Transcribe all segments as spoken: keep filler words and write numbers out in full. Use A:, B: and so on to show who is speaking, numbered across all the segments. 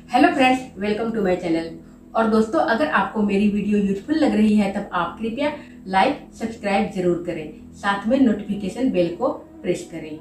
A: Hello friends, welcome to my channel. और दोस्तों, अगर आपको मेरी वीडियो यूजफुल लग रही है तब आप कृपया लाइक सब्सक्राइब जरूर करें, साथ में नोटिफिकेशन बेल को प्रेस करें।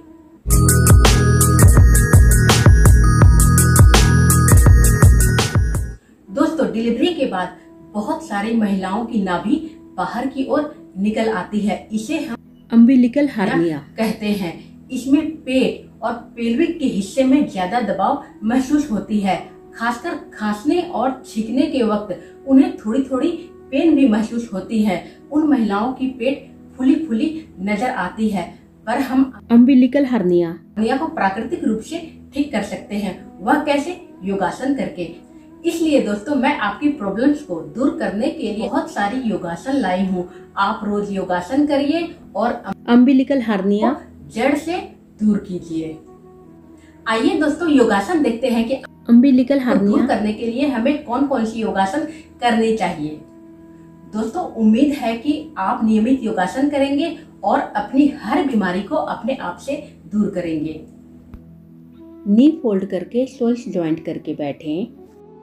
A: दोस्तों, डिलीवरी के बाद बहुत सारी महिलाओं की नाभि बाहर की ओर निकल आती है। इसे हम
B: अम्बिलिकल हार्निया
A: कहते हैं। इसमें पेट और पेल्विक के हिस्से में ज्यादा दबाव महसूस होती है। खासकर खांसने और छींकने के वक्त उन्हें थोड़ी थोड़ी पेन भी महसूस होती है। उन महिलाओं की पेट फुली फुली नजर आती है, पर हम
B: अम्बिलिकल हार्निया
A: हार्निया को प्राकृतिक रूप से ठीक कर सकते हैं। वह कैसे? योगासन करके। इसलिए दोस्तों, मैं आपकी प्रॉब्लम्स को दूर करने के लिए बहुत सारी योगासन लाई हूँ। आप रोज योगासन करिए और
B: अम्बिलिकल हार्निया
A: जड़ से दूर कीजिए। आइए दोस्तों, योगासन देखते हैं कि
B: अम्बिलिकल
A: दूर
B: हार्निया
A: करने के लिए हमें कौन कौन सी योगासन करनी चाहिए। दोस्तों, उम्मीद है कि आप नियमित योगासन करेंगे और अपनी हर बीमारी को अपने आप से दूर करेंगे।
B: नी फोल्ड करके शोल्डर ज्वाइंट करके बैठें।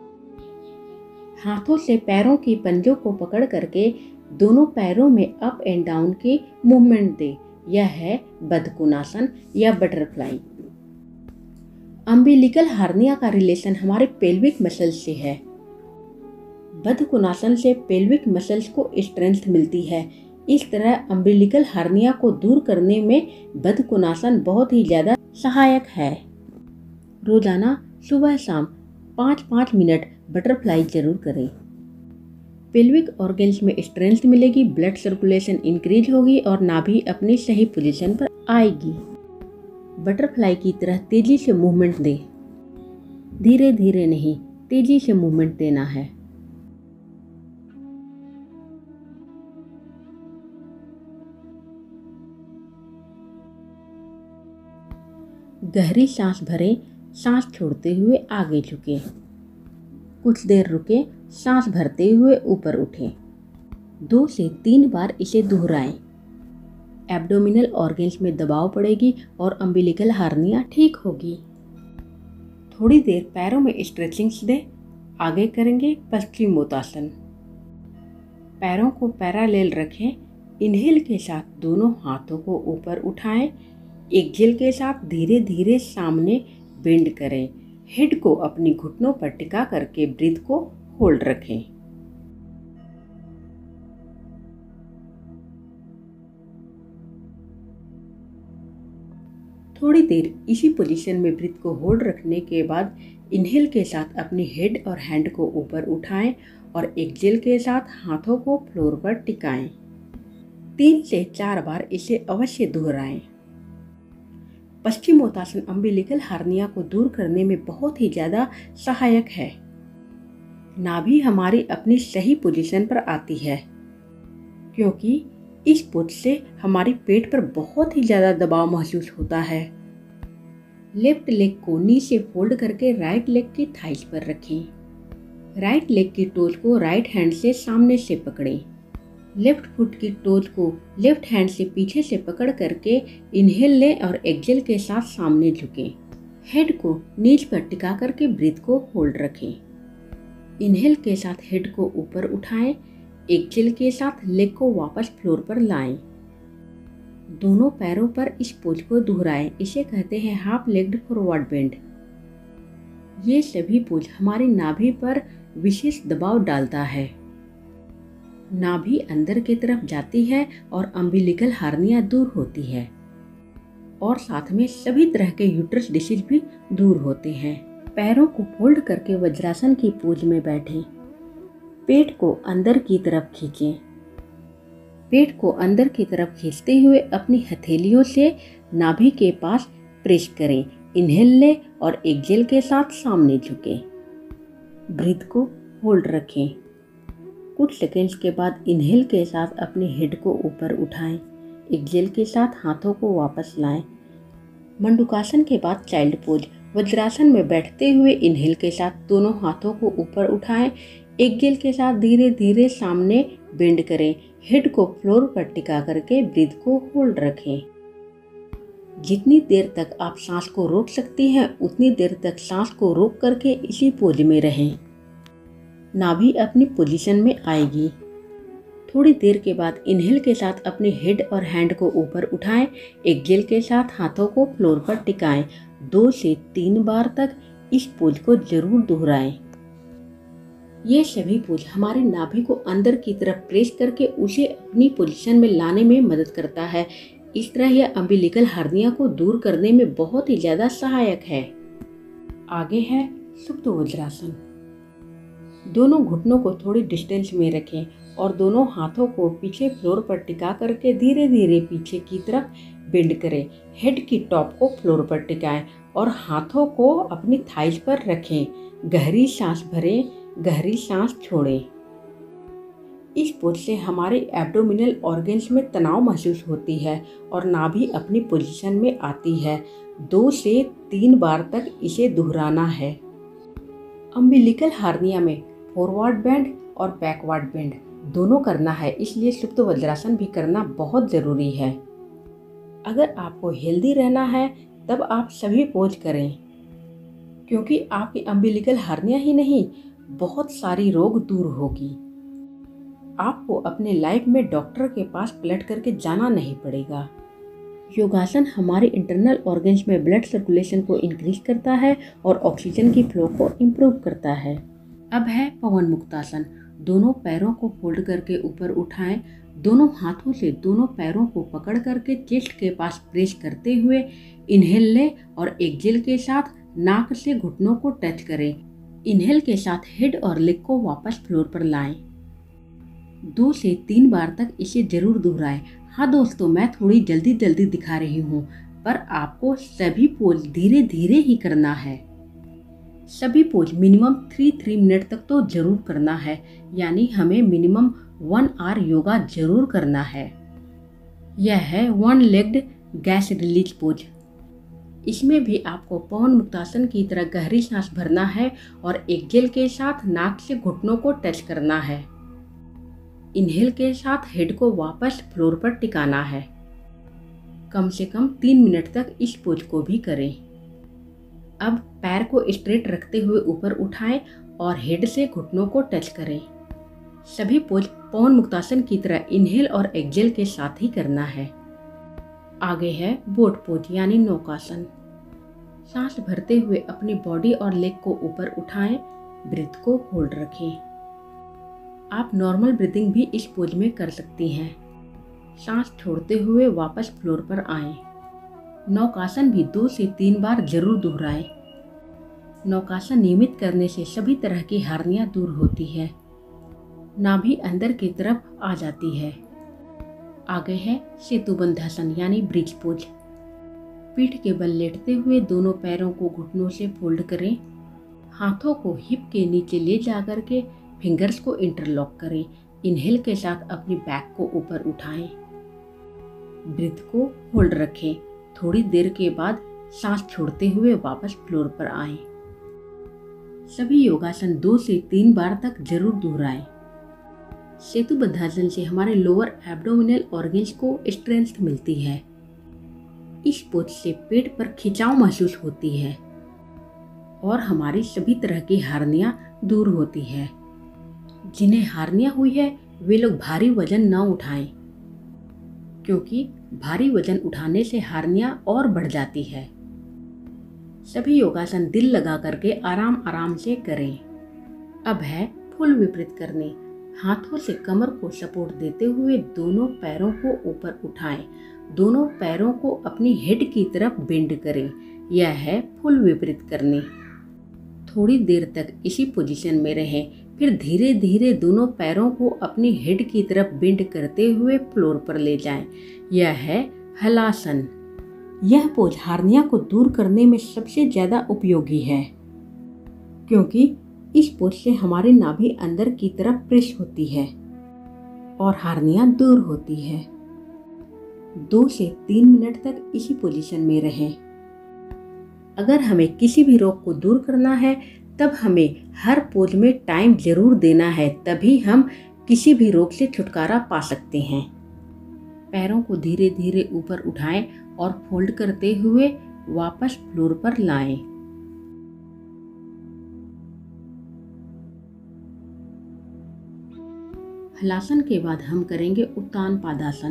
B: हाथों से पैरों की पंजों को पकड़ करके दोनों पैरों में अप एंड डाउन की मूवमेंट दें। यह है बद्धकोणासन या बटरफ्लाई। अम्बिलिकल हार्निया का रिलेशन हमारे पेल्विक मसल्स से है। बद्धकोणासन से पेल्विक मसल्स को स्ट्रेंथ मिलती है। इस तरह अम्बिलिकल हार्निया को दूर करने में बद्धकोणासन बहुत ही ज्यादा सहायक है। रोजाना सुबह शाम पाँच पाँच मिनट बटरफ्लाई जरूर करें। पेल्विक ऑर्गन्स में स्ट्रेंथ मिलेगी, ब्लड सर्कुलेशन इंक्रीज होगी और नाभि अपनी सही पोजीशन पर आएगी। बटरफ्लाई की तरह तेजी से मूवमेंट दे। धीरे धीरे नहीं, तेजी से मूवमेंट देना है। गहरी सांस भरें, सांस छोड़ते हुए आगे झुकें। कुछ देर रुकें, सांस भरते हुए ऊपर उठें। दो से तीन बार इसे दोहराएं। एब्डोमिनल ऑर्गन्स में दबाव पड़ेगी और अम्बिलिकल हार्निया ठीक होगी। थोड़ी देर पैरों में स्ट्रेचिंग्स दें। आगे करेंगे पश्चिमोत्तासन। पैरों को पैरालेल रखें। इनहेल के साथ दोनों हाथों को ऊपर उठाएं। एक्सहेल के साथ धीरे धीरे सामने बेंड करें। हेड को अपनी घुटनों पर टिका करके ब्रीथ को होल्ड रखें। थोड़ी देर इसी पोजीशन में ब्रीथ को होल्ड रखने के बाद इनहेल के साथ अपनी हेड और हैंड को ऊपर उठाएं और एक्सहेल के साथ हाथों को फ्लोर पर टिकाएं। तीन से चार बार इसे अवश्य दोहराएं। पश्चिमोत्तासन अम्बिलिकल हार्निया को दूर करने में बहुत ही ज़्यादा सहायक है। नाभि हमारी अपनी सही पोजीशन पर आती है, क्योंकि इस पोज से हमारी पेट पर बहुत ही ज़्यादा दबाव महसूस होता है। लेफ्ट लेग को नी से फोल्ड करके राइट लेग की थाइस पर रखें। राइट लेग की टोज को राइट हैंड से सामने से पकड़ें। लेफ्ट फुट की टोज को लेफ्ट हैंड से पीछे से पकड़ करके इनहेल लें और एक्सहेल के साथ सामने झुकें। हेड को नीज पर टिका करके ब्रीथ को होल्ड रखें। इनहेल के साथ हेड को ऊपर उठाएं। एक्सहेल के साथ लेग को वापस फ्लोर पर लाएं। दोनों पैरों पर इस पोज को दोहराएं। इसे कहते हैं हाफ लेग्ड फॉरवर्ड बेंड। ये सभी पोज हमारी नाभि पर विशेष दबाव डालता है। नाभि अंदर की तरफ जाती है और अम्बिलिकल हार्निया दूर होती है, और साथ में सभी तरह के यूट्रस डिसीज भी दूर होते हैं। पैरों को फोल्ड करके वज्रासन की पोज में बैठें। पेट को अंदर की तरफ खींचें। पेट को अंदर की तरफ खींचते हुए अपनी हथेलियों से नाभि के पास प्रेस करें। इनहेल लें और एक्सहेल के साथ सामने झुकें। ब्रीथ को होल्ड रखें। कुछ सेकेंड्स के बाद इनहेल के साथ अपने हेड को ऊपर उठाएं। एक्सहेल के साथ हाथों को वापस लाएं। मंडूकासन के बाद चाइल्ड पोज। वज्रासन में बैठते हुए इनहेल के साथ दोनों हाथों को ऊपर उठाएं। एक्सहेल के साथ धीरे धीरे सामने बेंड करें। हेड को फ्लोर पर टिका करके ब्रीथ को होल्ड रखें। जितनी देर तक आप सांस को रोक सकती हैं उतनी देर तक सांस को रोक करके इसी पोज में रहें। नाभि अपनी पोजीशन में आएगी। थोड़ी देर के बाद इनहेल के साथ अपने हेड और हैंड को ऊपर उठाएं। एक्सहेल के साथ हाथों को फ्लोर पर टिकाएं। दो से तीन बार तक इस पोज को जरूर दोहराएं। ये सभी पोज हमारे नाभि को अंदर की तरफ प्रेस करके उसे अपनी पोजीशन में लाने में मदद करता है। इस तरह यह अम्बिलिकल हर्निया को दूर करने में बहुत ही ज्यादा सहायक है। आगे है सुप्त वज्रासन। दोनों घुटनों को थोड़ी डिस्टेंस में रखें और दोनों हाथों को पीछे फ्लोर पर टिका करके धीरे धीरे पीछे की तरफ बेंड करें। हेड की टॉप को फ्लोर पर टिकाएं और हाथों को अपनी थाइज पर रखें। गहरी सांस भरें, गहरी सांस छोड़ें। इस पोज से हमारे एब्डोमिनल ऑर्गन्स में तनाव महसूस होती है और नाभि अपनी पोजीशन में आती है। दो से तीन बार तक इसे दोहराना है। अम्बिलिकल हार्निया में फॉरवर्ड बेंड और बैकवर्ड बेंड दोनों करना है, इसलिए सुप्त वज्रासन भी करना बहुत ज़रूरी है। अगर आपको हेल्दी रहना है तब आप सभी पोज करें, क्योंकि आपकी अम्बिलिकल हार्निया ही नहीं बहुत सारी रोग दूर होगी। आपको अपने लाइफ में डॉक्टर के पास पलट करके जाना नहीं पड़ेगा। योगासन हमारे इंटरनल ऑर्गन्स में ब्लड सर्कुलेशन को इंक्रीज करता है और ऑक्सीजन की फ्लो को इम्प्रूव करता है। अब है पवन मुक्तासन। दोनों पैरों को फोल्ड करके ऊपर उठाएं। दोनों हाथों से दोनों पैरों को पकड़ करके चेस्ट के पास प्रेस करते हुए इनहेल लें और एक्सहेल के साथ नाक से घुटनों को टच करें। इनहेल के साथ हेड और लेग को वापस फ्लोर पर लाएं। दो से तीन बार तक इसे जरूर दोहराएं। हाँ दोस्तों, मैं थोड़ी जल्दी जल्दी दिखा रही हूँ, पर आपको सभी पोज धीरे धीरे ही करना है। सभी pose minimum three three minute तक तो जरूर करना है, यानी हमें मिनिमम वन आवर योगा जरूर करना है। यह है one legged gas release pose. इसमें भी आपको पवन मुक्तासन की तरह गहरी सांस भरना है और एक्सहेल के साथ नाक से घुटनों को टच करना है। इनहेल के साथ हेड को वापस फ्लोर पर टिकाना है। कम से कम तीन मिनट तक इस पोज को भी करें। अब पैर को स्ट्रेट रखते हुए ऊपर उठाएं और हेड से घुटनों को टच करें। सभी पोज पवन मुक्तासन की तरह इनहेल और एक्सहेल के साथ ही करना है। आगे है बोट पोज यानी नौकासन। सांस भरते हुए अपनी बॉडी और लेग को ऊपर उठाएं। ब्रीथ को होल्ड रखें। आप नॉर्मल ब्रीदिंग भी इस पोज में कर सकती हैं। सांस छोड़ते हुए वापस फ्लोर पर आएं। नौकासन भी दो से तीन बार जरूर दोहराएं। नौकासन नियमित करने से सभी तरह की हार्निया दूर होती है। नाभि अंदर की तरफ आ जाती है। आगे है सेतुबंधासन यानी ब्रिज पोज। पीठ के बल लेटते हुए दोनों पैरों को घुटनों से फोल्ड करें। हाथों को हिप के नीचे ले जा करके फिंगर्स को इंटरलॉक करें। इनहेल के साथ अपनी बैक को ऊपर उठाएं। ब्रीथ को होल्ड रखें। थोड़ी देर के बाद सांस छोड़ते हुए वापस फ्लोर पर आएं। सभी योगासन दो से तीन बार तक जरूर दोहराएं। सेतुबंधासन से हमारे लोअर एब्डोमिनल ऑर्गन्स को स्ट्रेंथ मिलती है। इस पोज से पेट पर खिंचाव महसूस होती है और हमारी सभी तरह की हार्निया दूर होती है। जिन्हें हार्निया हुई है वे लोग भारी वजन न उठाएं, क्योंकि भारी वजन उठाने से हार्निया और बढ़ जाती है। सभी योगासन दिल लगा करके आराम आराम से करें। अब है फुल विपरीत करने। हाथों से कमर को सपोर्ट देते हुए दोनों पैरों को ऊपर उठाएं। दोनों पैरों को अपनी हेड की तरफ बेंड करें। यह है फुल विपरीत करने। थोड़ी देर तक इसी पोजीशन में रहें, फिर धीरे धीरे दोनों पैरों को अपनी हेड की तरफ बेंड करते हुए फ्लोर पर ले जाएं। यह है हलासन। यह पोज हार्निया को दूर करने में सबसे ज्यादा उपयोगी है, क्योंकि इस पोज से हमारी नाभि अंदर की तरफ प्रेस होती है और हार्निया दूर होती है। दो से तीन मिनट तक इसी पोजीशन में रहें। अगर हमें किसी भी रोग को दूर करना है तब हमें हर पोज में टाइम जरूर देना है, तभी हम किसी भी रोग से छुटकारा पा सकते हैं। पैरों को धीरे धीरे ऊपर उठाएं और फोल्ड करते हुए वापस फ्लोर पर लाएं। हलासन के बाद हम करेंगे उत्तान पादासन।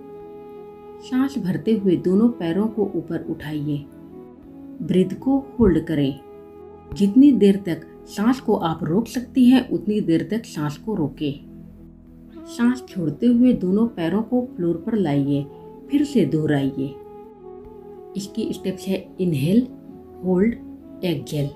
B: सांस भरते हुए दोनों पैरों को ऊपर उठाइए। ब्रीथ को होल्ड करें। जितनी देर तक सांस को आप रोक सकती हैं उतनी देर तक सांस को रोकें। सांस छोड़ते हुए दोनों पैरों को फ्लोर पर लाइए, फिर से दोहराइए। इसकी स्टेप्स है इनहेल, होल्ड, एक्सहेल,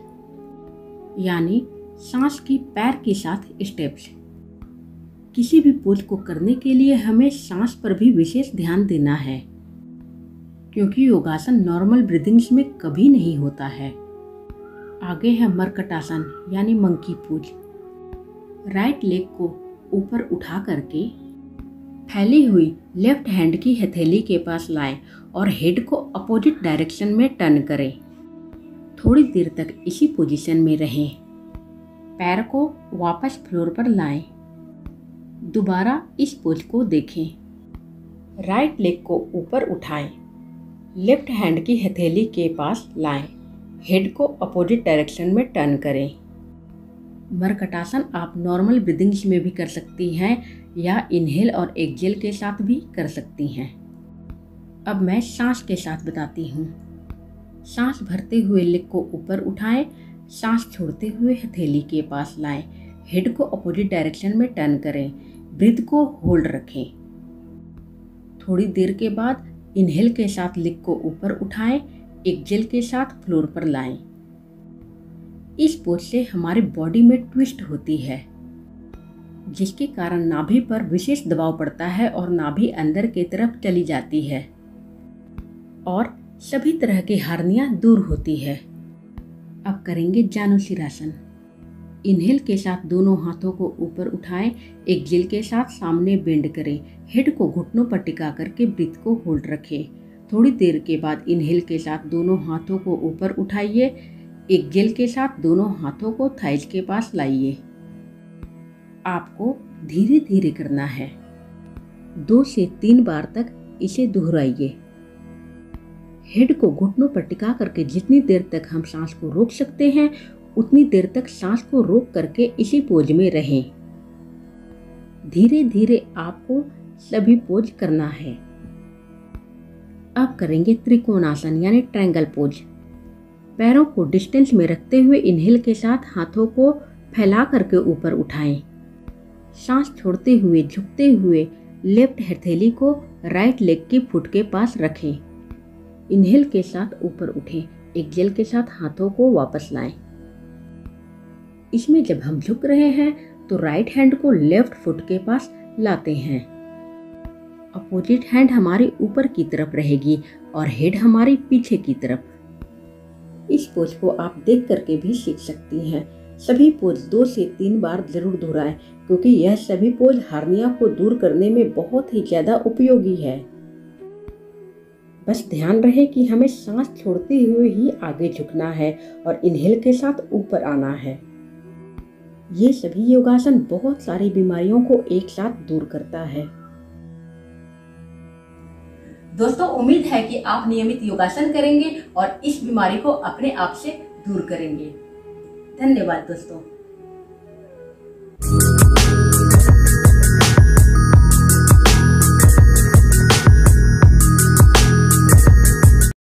B: यानी सांस की पैर के साथ स्टेप्स। किसी भी पोज को करने के लिए हमें सांस पर भी विशेष ध्यान देना है, क्योंकि योगासन नॉर्मल ब्रीदिंग्स में कभी नहीं होता है। आगे है मरकटासन यानी मंकी पोज। राइट लेग को ऊपर उठा करके फैली हुई लेफ्ट हैंड की हथेली के पास लाएं और हेड को अपोजिट डायरेक्शन में टर्न करें। थोड़ी देर तक इसी पोजीशन में रहें। पैर को वापस फ्लोर पर लाएं। दोबारा इस पोज को देखें। राइट लेग को ऊपर उठाएं, लेफ्ट हैंड की हथेली के पास लाएं, हेड को अपोजिट डायरेक्शन में टर्न करें। मरकटासन आप नॉर्मल ब्रीदिंग्स में भी कर सकती हैं या इनहेल और एक्सहेल के साथ भी कर सकती हैं। अब मैं सांस के साथ बताती हूँ। सांस भरते हुए लेग को ऊपर उठाएं, सांस छोड़ते हुए हथेली के पास लाएं, हेड को अपोजिट डायरेक्शन में टर्न करें, ब्रीथ को होल्ड रखें। थोड़ी देर के बाद इनहेल के साथ लेग को ऊपर उठाएं, एक्सहेल के साथ फ्लोर पर लाएं। इस पोज से हमारी बॉडी में ट्विस्ट होती है, जिसके कारण नाभि पर विशेष दबाव पड़ता है और नाभि अंदर की तरफ चली जाती है और सभी तरह की हार्नियां दूर होती है। अब करेंगे जानुशिरासन। इनहेल के साथ दोनों हाथों को ऊपर उठाएं, एक्सहेल के साथ सामने बेंड करें, हेड को घुटनों पर टिका करके ब्रीथ को होल्ड रखें। थोड़ी देर के बाद इनहेल के साथ दोनों हाथों को ऊपर उठाइए, एक्सहेल के साथ दोनों हाथों को थाइज के पास लाइए। आपको धीरे धीरे करना है। दो से तीन बार तक इसे दोहराइए। हेड को घुटनों पर टिका करके जितनी देर तक हम सांस को रोक सकते हैं उतनी देर तक सांस को रोक करके इसी पोज में रहें। धीरे धीरे आपको सभी पोज करना है। अब करेंगे त्रिकोणासन यानी ट्रायंगल पोज। पैरों को डिस्टेंस में रखते हुए इनहेल के साथ हाथों को फैला करके ऊपर उठाएं। सांस छोड़ते हुए झुकते हुए लेफ्ट हथेली को राइट लेग की फुट के पास रखें। इनहेल के साथ ऊपर उठें, एक्सहेल के साथ हाथों को वापस लाएं। इसमें जब हम झुक रहे हैं तो राइट हैंड को लेफ्ट फुट के पास लाते हैं। अपोजिट हैंड हमारी ऊपर की तरफ रहेगी और हेड हमारी पीछे की तरफ। इस पोज को आप देख करके भी सीख सकती हैं। सभी पोज दो से तीन बार जरूर दोहराएं, क्योंकि यह सभी पोज हार्निया को दूर करने में बहुत ही ज्यादा उपयोगी है। बस ध्यान रहे कि हमें सांस छोड़ते हुए ही आगे झुकना है और इनहेल के साथ ऊपर आना है। ये सभी योगासन बहुत सारी बीमारियों को एक साथ दूर करता है।
A: दोस्तों, उम्मीद है कि आप नियमित योगासन करेंगे और इस बीमारी को अपने आप से दूर करेंगे। धन्यवाद दोस्तों।